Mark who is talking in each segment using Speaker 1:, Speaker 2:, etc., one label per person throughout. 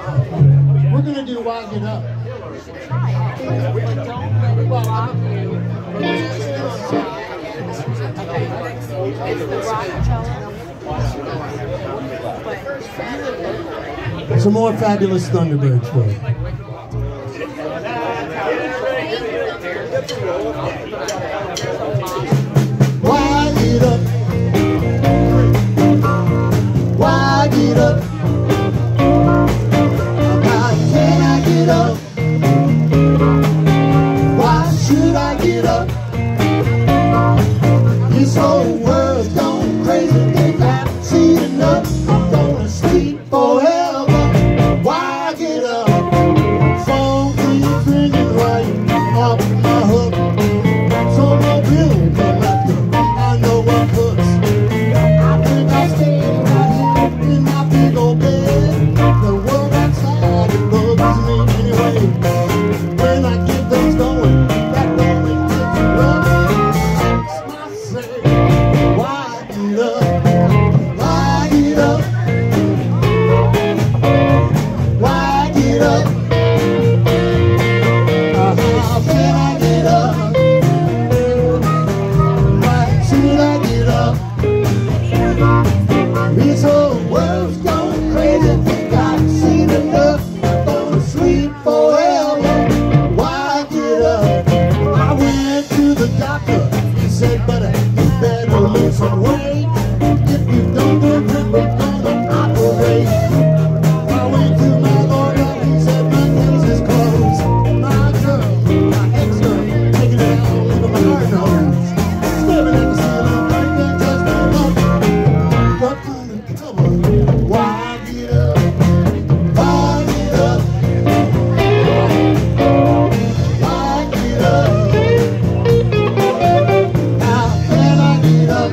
Speaker 1: We're gonna do Why Get Up. Some more fabulous Thunderbirds for you. Why get up? Why get up? How can I get up? Why should I get up? This whole world's gone crazy, think I've seen enough. I'm gonna sleep forever. Why get up? Phone keeps ringing right off my hook. So no bill come back up. I know what hooks. I think I'll stay right here in my big old bed. The world outside it bugs me anyway. When I get things going, that lonely gets rough. Why get up? Why get up? Why get up? How can I get up? Why should I get up? This whole world's gone crazy, think I've seen enough. I'm gonna sleep forever. Why get up? I went to the doctor. He said, buddy, you better lose some weight. If you don't do it, we're gonna operate. I went to my lawyer. He said, my case is closed. My girl, my ex-girl, taking it out over my heart nose. Staring at the ceiling, breaking just my love. What under cover? Why get up? Why get up? Why get up? How can I get up?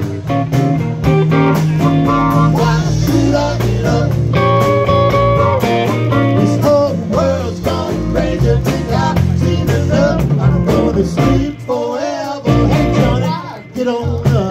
Speaker 1: Why should I get up? This whole world's gone crazy, think I've seen enough. I'm gonna sleep forever. Hey Johnny, get on up.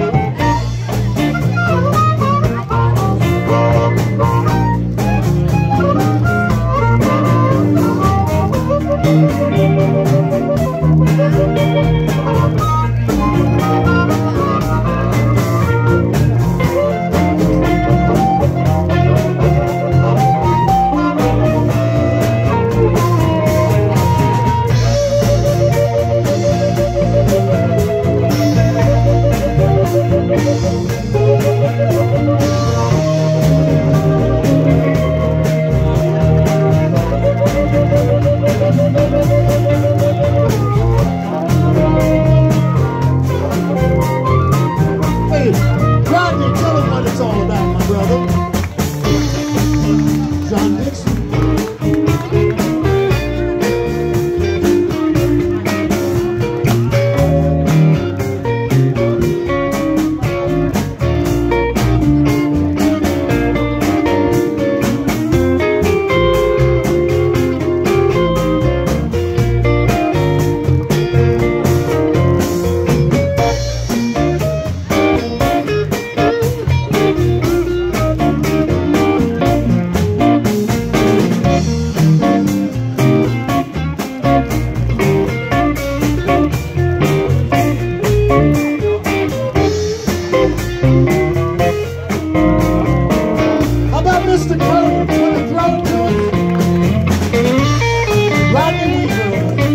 Speaker 1: Hey, Rodney, tell him what it's all about, my brother. John Dixon. How about Mr. Carter? You want to throw it to us? Rodney Weaver.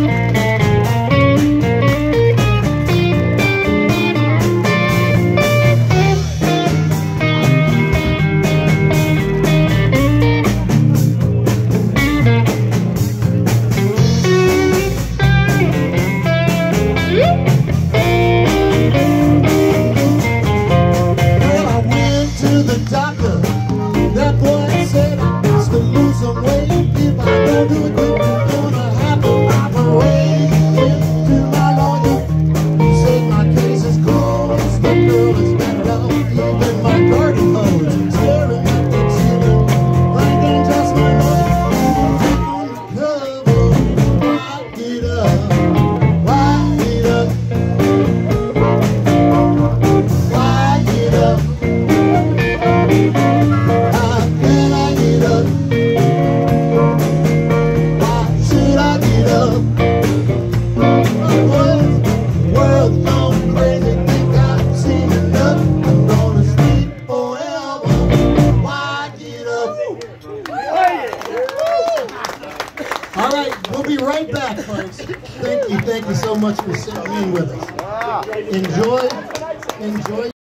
Speaker 1: Well, I went to the doctor. That boy said I got to lose some weight. If I don't do it, then I'm gonna have to operate. Went to my lawyer. He said my case is closed. The girl is better off. Even my garden hose. Staring at the ceiling, thinking just my love. On the cover. Why get up? Why get up? Why get up? How can I get up? All right, we'll be right back, folks. Thank you so much for sitting in with us. Enjoy.